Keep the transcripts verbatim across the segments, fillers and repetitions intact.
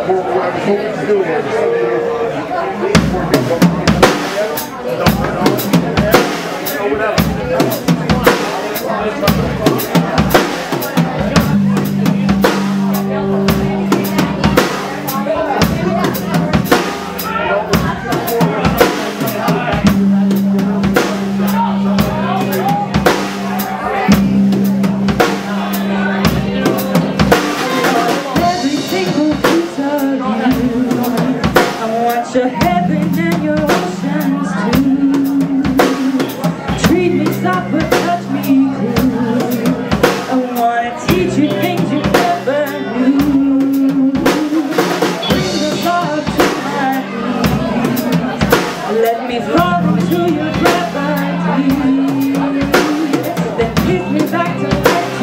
Your heaven and your oceans too. Treat me soft but touch me cool. I wanna teach you things you never knew. Bring the love to my knees. Let me fall into your gravity. Then kiss me back to life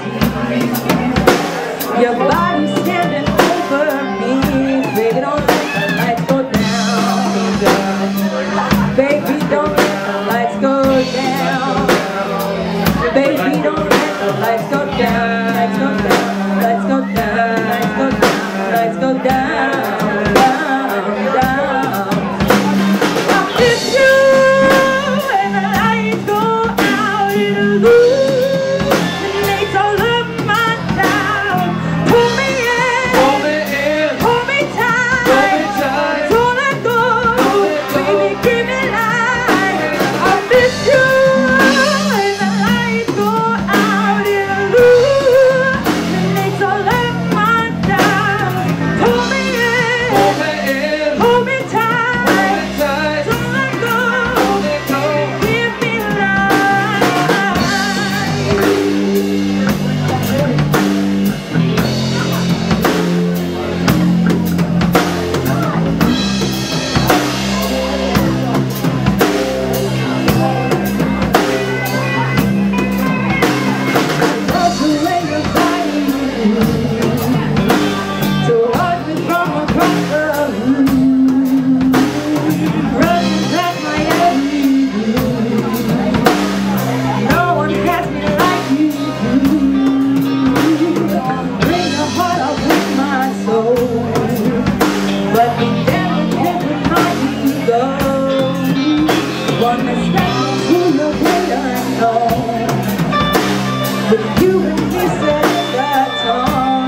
to see. Your body standing over me. Baby, don't let the lights go down. Baby, don't let the lights go down. Baby, don't let the lights go down. Lights go down, lights go down, lights go down, lights go down, down, down. I miss you when the lights go out in the room. It makes all of my down. Pull me in, pull me in, hold me tight, hold me tight. Don't let go, baby, give me life. I miss you when the lights go out in the room. It makes all of my down. Pull me in, pull me in, hold me tight, hold me tight. Don't let go, don't let go. Give me life. Love the way your body moves, to watch me from across the room, running past my every move. No one has me like you do. Bring your heart up with my soul, but you never live with my ego. Wanna step into the way I know. But you and me set the tone.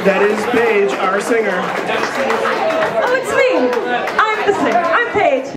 That is Paige, our singer. Oh, it's me. I'm the singer. I'm Paige.